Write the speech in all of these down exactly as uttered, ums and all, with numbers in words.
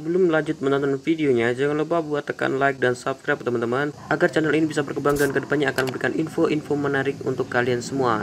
sebelum lanjut menonton videonya, jangan lupa buat tekan like dan subscribe teman-teman, agar channel ini bisa berkembang dan kedepannya akan memberikan info-info menarik untuk kalian semua.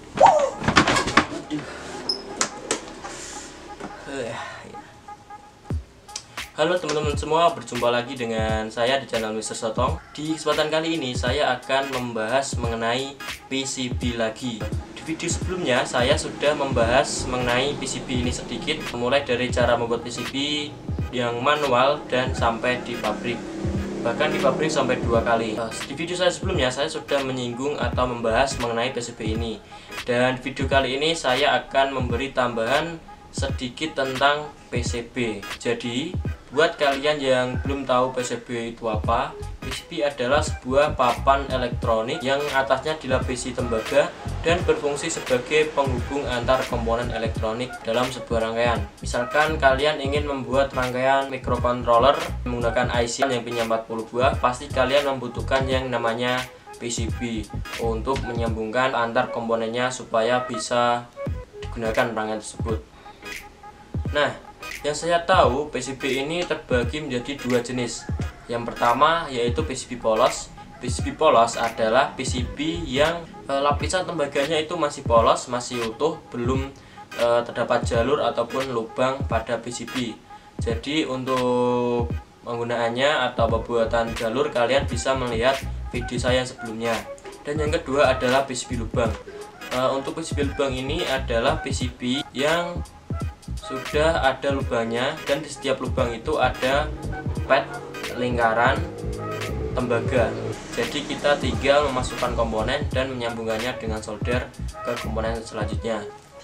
Halo teman-teman semua, berjumpa lagi dengan saya di channel Mister Sotong. Di kesempatan kali ini saya akan membahas mengenai P C B lagi. Di video sebelumnya saya sudah membahas mengenai P C B ini sedikit, mulai dari cara membuat P C B yang manual dan sampai di pabrik. Bahkan di pabrik sampai dua kali. Di video saya sebelumnya saya sudah menyinggung atau membahas mengenai P C B ini. Dan video kali ini saya akan memberi tambahan sedikit tentang P C B. Jadi buat kalian yang belum tahu P C B itu apa, P C B adalah sebuah papan elektronik yang atasnya dilapisi tembaga dan berfungsi sebagai penghubung antar komponen elektronik dalam sebuah rangkaian. Misalkan kalian ingin membuat rangkaian microcontroller menggunakan I C yang pinnya empat puluh buah, pasti kalian membutuhkan yang namanya P C B untuk menyambungkan antar komponennya supaya bisa digunakan rangkaian tersebut. Nah, yang saya tahu P C B ini terbagi menjadi dua jenis. Yang pertama yaitu P C B polos. P C B polos adalah P C B yang e, lapisan tembaganya itu masih polos, masih utuh, belum e, terdapat jalur ataupun lubang pada P C B. Jadi untuk penggunaannya atau pembuatan jalur kalian bisa melihat video saya sebelumnya. Dan yang kedua adalah P C B lubang. E, untuk P C B lubang ini adalah P C B yang sudah ada lubangnya dan di setiap lubang itu ada pad lingkaran tembaga. Jadi kita tinggal memasukkan komponen dan menyambungkannya dengan solder ke komponen selanjutnya.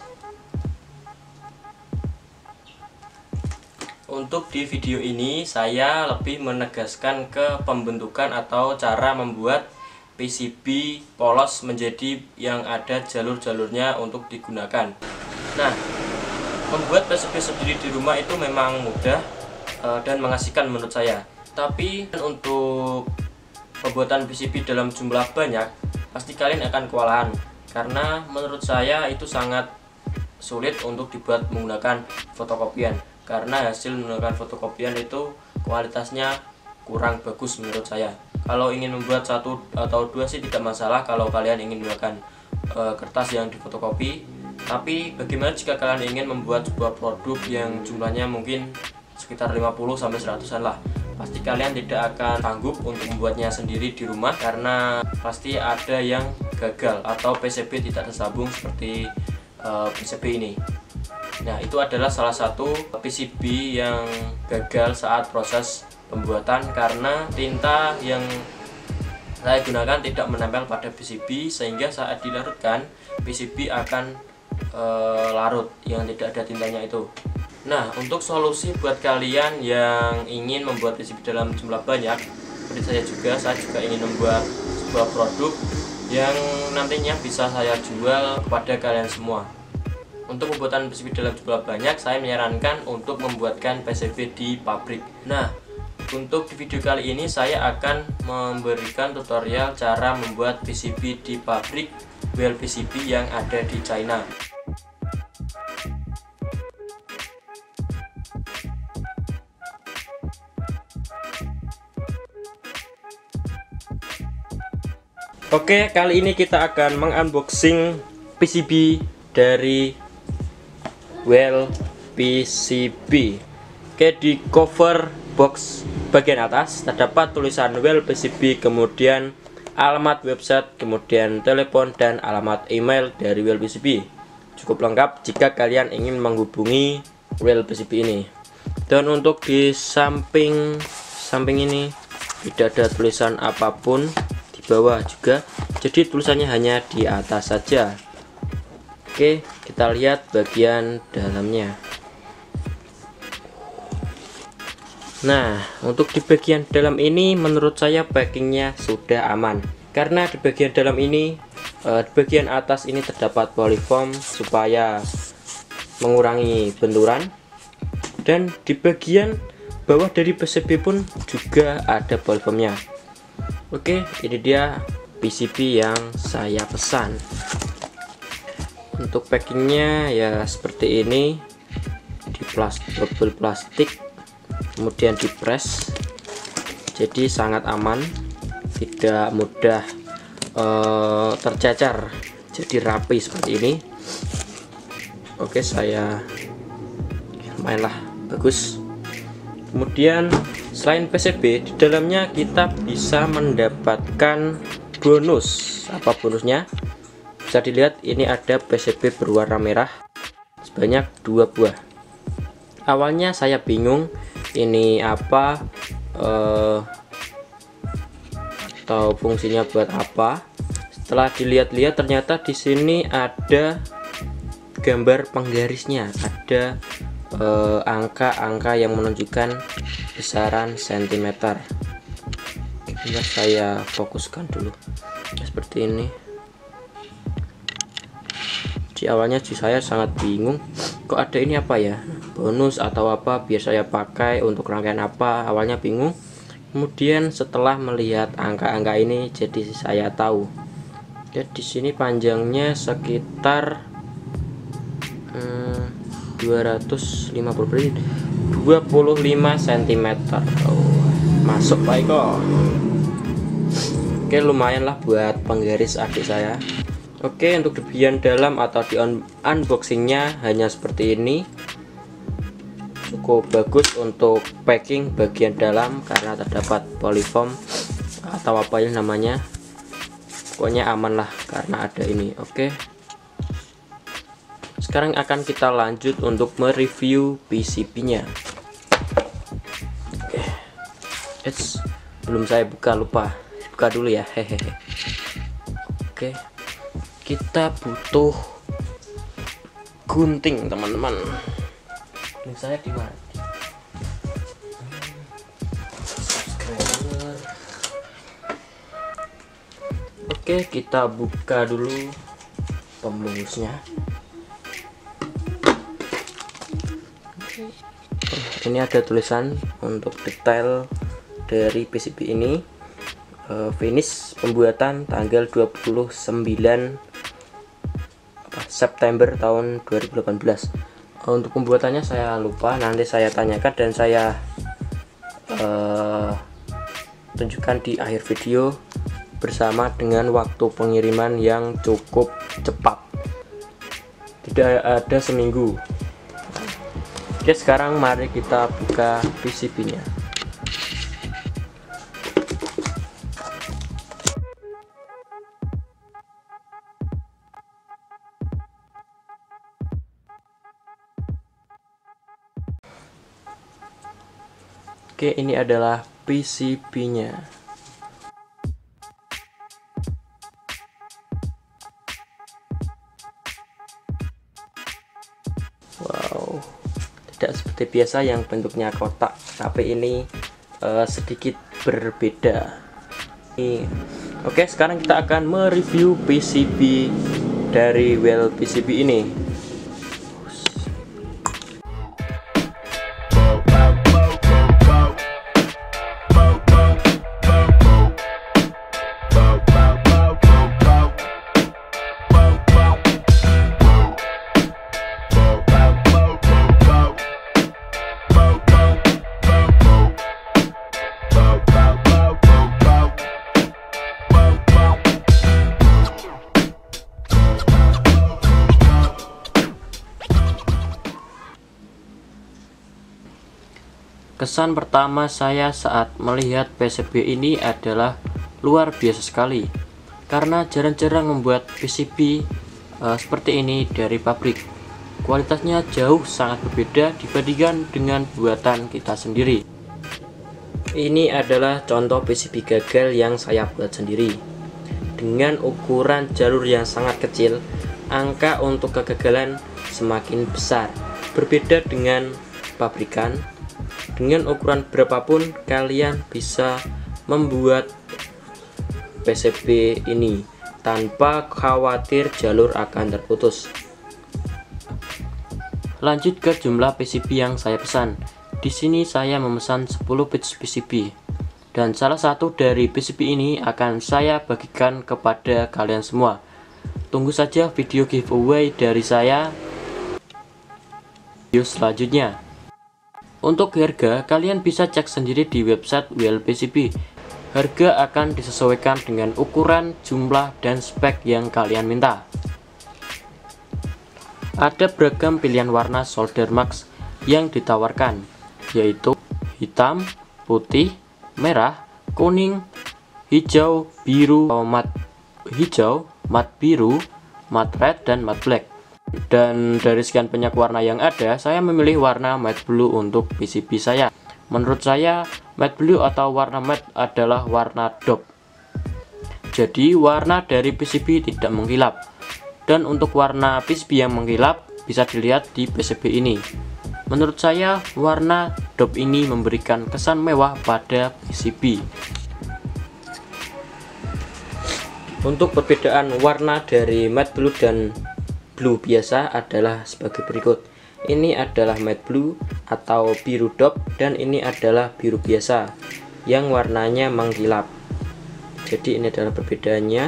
Untuk di video ini saya lebih menegaskan ke pembentukan atau cara membuat P C B polos menjadi yang ada jalur-jalurnya untuk digunakan. Nah, membuat P C B sendiri di rumah itu memang mudah uh, dan mengasihkan menurut saya. Tapi untuk pembuatan P C B dalam jumlah banyak, pasti kalian akan kewalahan. Karena menurut saya itu sangat sulit untuk dibuat menggunakan fotokopian. Karena hasil menggunakan fotokopian itu kualitasnya kurang bagus menurut saya. Kalau ingin membuat satu atau dua sih tidak masalah kalau kalian ingin menggunakan uh, kertas yang difotokopi. Tapi bagaimana jika kalian ingin membuat sebuah produk yang jumlahnya mungkin sekitar lima puluh sampai seratusan lah. Pasti kalian tidak akan sanggup untuk membuatnya sendiri di rumah karena pasti ada yang gagal atau P C B tidak tersambung seperti uh, P C B ini. Nah, itu adalah salah satu P C B yang gagal saat proses pembuatan karena tinta yang saya gunakan tidak menempel pada P C B sehingga saat dilarutkan P C B akan E, larut yang tidak ada tintanya itu. Nah, untuk solusi buat kalian yang ingin membuat P C B dalam jumlah banyak, seperti saya juga, saya juga ingin membuat sebuah produk yang nantinya bisa saya jual kepada kalian semua. Untuk pembuatan P C B dalam jumlah banyak, saya menyarankan untuk membuatkan P C B di pabrik. Nah, untuk di video kali ini saya akan memberikan tutorial cara membuat P C B di pabrik well P C B yang ada di China. Oke, kali ini kita akan mengunboxing P C B dari well P C B. Oke, di cover box bagian atas terdapat tulisan well P C B, kemudian alamat website, kemudian telepon dan alamat email dari well P C B. Cukup lengkap jika kalian ingin menghubungi well P C B ini. Dan untuk di samping samping ini tidak ada tulisan apapun, di bawah juga. Jadi tulisannya hanya di atas saja. Oke, kita lihat bagian dalamnya. Nah, untuk di bagian dalam ini menurut saya packingnya sudah aman. Karena di bagian dalam ini, eh, di bagian atas ini terdapat polyfoam supaya mengurangi benturan. Dan di bagian bawah dari P C B pun juga ada polyfoamnya. Oke, ini dia P C B yang saya pesan. Untuk packingnya ya seperti ini, di plastik, bubble plastik kemudian dipres, jadi sangat aman, tidak mudah uh, tercecer, jadi rapi seperti ini. Oke, saya mainlah bagus. Kemudian selain P C B, di dalamnya kita bisa mendapatkan bonus. Apa bonusnya? Bisa dilihat, ini ada P C B berwarna merah sebanyak dua buah. Awalnya saya bingung ini apa eh, atau fungsinya buat apa. Setelah dilihat-lihat, ternyata di sini ada gambar penggarisnya, ada angka-angka eh, yang menunjukkan besaran sentimeter. Oke, saya fokuskan dulu seperti ini. Di awalnya sih saya sangat bingung, kok ada ini apa ya, bonus atau apa, biar saya pakai untuk rangkaian apa. Awalnya bingung, kemudian setelah melihat angka-angka ini jadi saya tahu. Ya, di sini panjangnya sekitar hmm, dua ratus lima puluh dua puluh lima sentimeter. Oh, masuk Pak Iko. Oke, lumayan lah buat penggaris adik saya. Oke, untuk di bagian dalam atau di un unboxingnya hanya seperti ini. Cukup bagus untuk packing bagian dalam karena terdapat polyfoam atau apa ya namanya. Pokoknya aman lah karena ada ini. Oke, sekarang akan kita lanjut untuk mereview P C B nya. Oke, Eits, belum saya buka, lupa buka dulu ya, hehehe. Oke, kita butuh gunting teman-teman. Ini saya di mana? Subscriber. Oke, kita buka dulu pembungkusnya. Ini ada tulisan untuk detail dari P C B ini, uh, finish pembuatan tanggal dua puluh sembilan September tahun dua ribu delapan belas. Uh, untuk pembuatannya saya lupa, nanti saya tanyakan dan saya uh, tunjukkan di akhir video bersama dengan waktu pengiriman yang cukup cepat, tidak ada seminggu. Oke, sekarang mari kita buka P C B nya. Oke, ini adalah P C B nya. Wow, tidak seperti biasa yang bentuknya kotak, tapi ini uh, sedikit berbeda. Ini. Oke, sekarang kita akan mereview P C B dari Well P C B ini. Kesan pertama saya saat melihat P C B ini adalah luar biasa sekali, karena jarang-jarang membuat P C B uh, seperti ini dari pabrik. Kualitasnya jauh sangat berbeda dibandingkan dengan buatan kita sendiri. Ini adalah contoh P C B gagal yang saya buat sendiri. Dengan ukuran jalur yang sangat kecil, angka untuk kegagalan semakin besar. Berbeda dengan pabrikan, dengan ukuran berapapun kalian bisa membuat P C B ini tanpa khawatir jalur akan terputus. Lanjut ke jumlah P C B yang saya pesan. Di sini saya memesan sepuluh bits P C B, dan salah satu dari P C B ini akan saya bagikan kepada kalian semua. Tunggu saja video giveaway dari saya video selanjutnya. Untuk harga, kalian bisa cek sendiri di website Well P C B. Harga akan disesuaikan dengan ukuran, jumlah, dan spek yang kalian minta. Ada beragam pilihan warna solder max yang ditawarkan, yaitu hitam, putih, merah, kuning, hijau, biru, mat hijau, mat biru, mat red, dan mat black. Dan dari sekian banyak warna yang ada, saya memilih warna matte blue untuk P C B saya. Menurut saya, matte blue atau warna matte adalah warna dop. Jadi warna dari P C B tidak mengkilap. Dan untuk warna P C B yang mengkilap bisa dilihat di P C B ini. Menurut saya, warna dop ini memberikan kesan mewah pada P C B. Untuk perbedaan warna dari matte blue dan blue biasa adalah sebagai berikut. Ini adalah matte blue atau biru dop, dan ini adalah biru biasa yang warnanya mengkilap. Jadi ini adalah perbedaannya.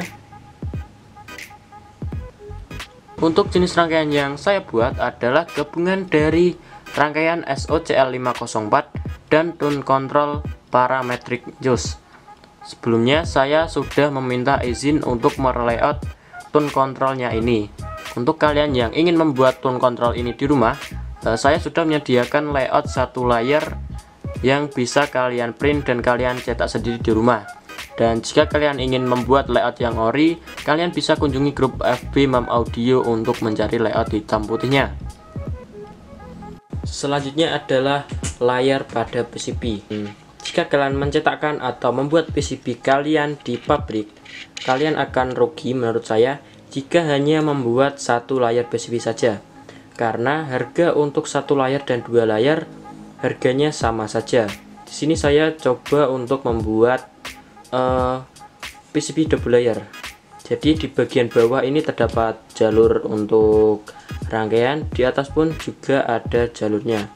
Untuk jenis rangkaian yang saya buat adalah gabungan dari rangkaian S O C L lima nol empat dan tone control parametric juice. Sebelumnya saya sudah meminta izin untuk merelayout tone controlnya ini. Untuk kalian yang ingin membuat tone control ini di rumah, saya sudah menyediakan layout satu layer yang bisa kalian print dan kalian cetak sendiri di rumah. Dan jika kalian ingin membuat layout yang ori, kalian bisa kunjungi grup F B Mam Audio untuk mencari layout hitam putihnya. Selanjutnya adalah layar pada P C B. Jika kalian mencetakkan atau membuat P C B kalian di pabrik, kalian akan rugi menurut saya jika hanya membuat satu layar P C B saja, karena harga untuk satu layar dan dua layar harganya sama saja. Di sini saya coba untuk membuat uh, P C B double layer. Jadi di bagian bawah ini terdapat jalur untuk rangkaian, di atas pun juga ada jalurnya.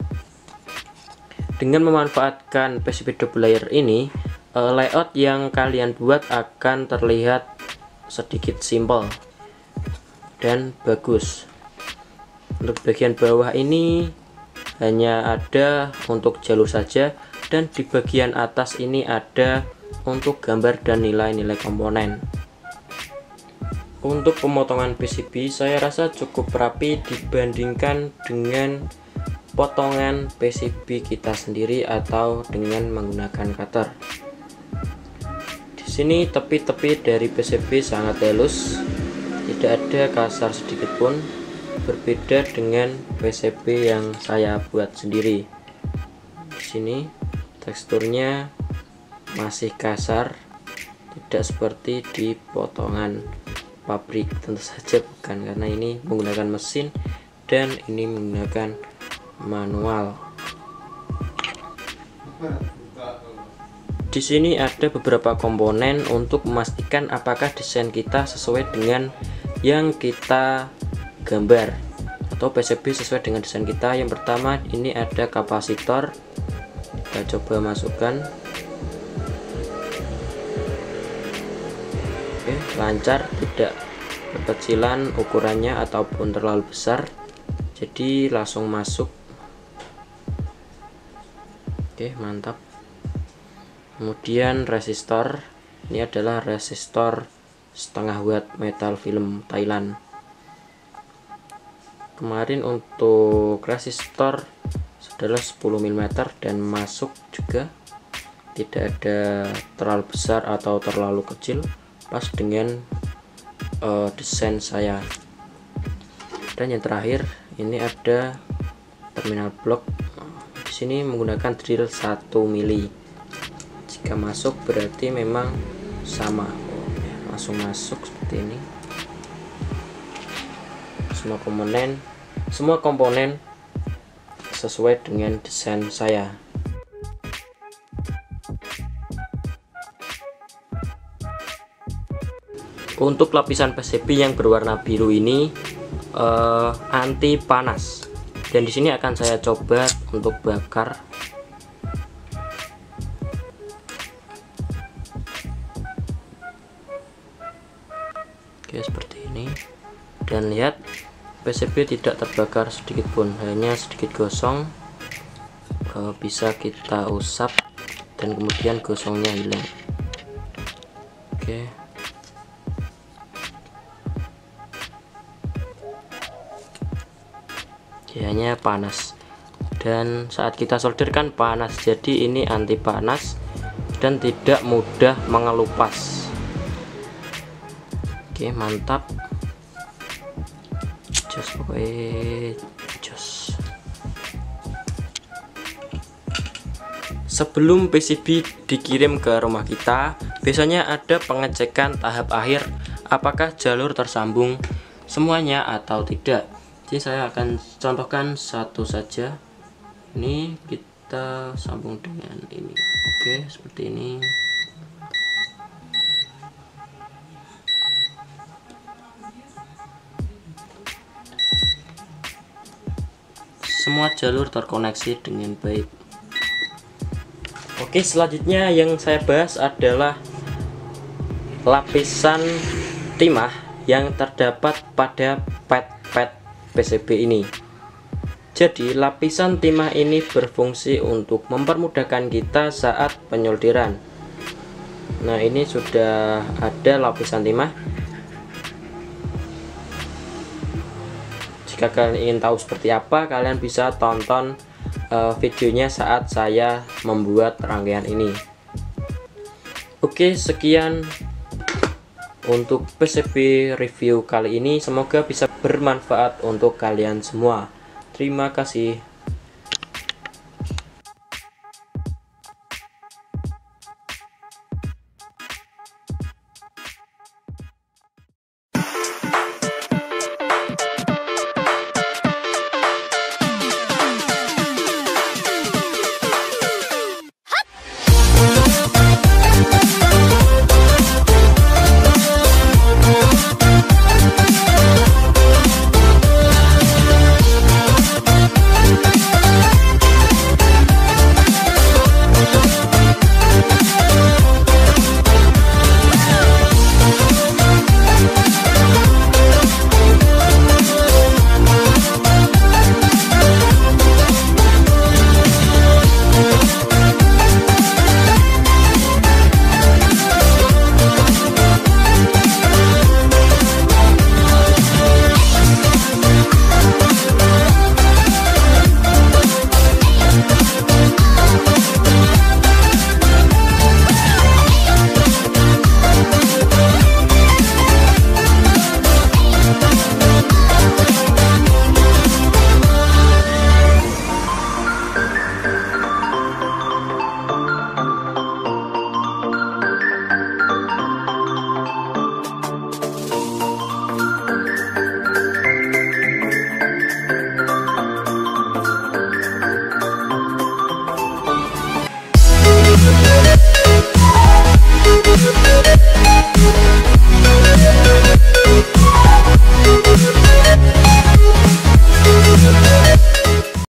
Dengan memanfaatkan P C B double layer ini, uh, layout yang kalian buat akan terlihat sedikit simpel dan bagus. Untuk bagian bawah ini hanya ada untuk jalur saja, dan di bagian atas ini ada untuk gambar dan nilai-nilai komponen. Untuk pemotongan P C B saya rasa cukup rapi dibandingkan dengan potongan P C B kita sendiri atau dengan menggunakan cutter. Di sini tepi-tepi dari P C B sangat halus, tidak ada kasar sedikit pun, berbeda dengan P C B yang saya buat sendiri. Di sini teksturnya masih kasar, tidak seperti di potongan pabrik. Tentu saja bukan, karena ini menggunakan mesin dan ini menggunakan manual. Di sini ada beberapa komponen untuk memastikan apakah desain kita sesuai dengan yang kita gambar atau P C B sesuai dengan desain kita. Yang pertama ini ada kapasitor, kita coba masukkan. Oke, lancar, tidak kekecilan ukurannya ataupun terlalu besar, jadi langsung masuk. Oke, mantap. Kemudian resistor, ini adalah resistor setengah watt metal film Thailand. Kemarin untuk resistor adalah sepuluh milimeter dan masuk juga, tidak ada terlalu besar atau terlalu kecil, pas dengan uh, desain saya. Dan yang terakhir ini ada terminal blok. Di sini menggunakan drill satu mili. Jika masuk berarti memang sama. Langsung masuk seperti ini. Semua komponen, semua komponen sesuai dengan desain saya. Untuk lapisan P C B yang berwarna biru ini uh, anti panas, dan di sini akan saya coba untuk bakar. Oke, seperti ini. Dan lihat, P C B tidak terbakar sedikit pun, hanya sedikit gosong. uh, bisa kita usap dan kemudian gosongnya hilang. Oke. Kayaknya panas, dan saat kita solder kan panas, jadi ini anti panas dan tidak mudah mengelupas. Oke, mantap. Jos pokoknya jos. Sebelum P C B dikirim ke rumah kita, biasanya ada pengecekan tahap akhir apakah jalur tersambung semuanya atau tidak. Jadi saya akan contohkan satu saja. Ini kita sambung dengan ini. Oke, seperti ini. Semua jalur terkoneksi dengan baik. Oke, selanjutnya yang saya bahas adalah lapisan timah yang terdapat pada pad-pad P C B ini. Jadi lapisan timah ini berfungsi untuk mempermudahkan kita saat penyolderan. Nah, ini sudah ada lapisan timah. Jika kalian ingin tahu seperti apa, kalian bisa tonton uh, videonya saat saya membuat rangkaian ini. Oke, sekian untuk P C B review kali ini. Semoga bisa bermanfaat untuk kalian semua. Terima kasih.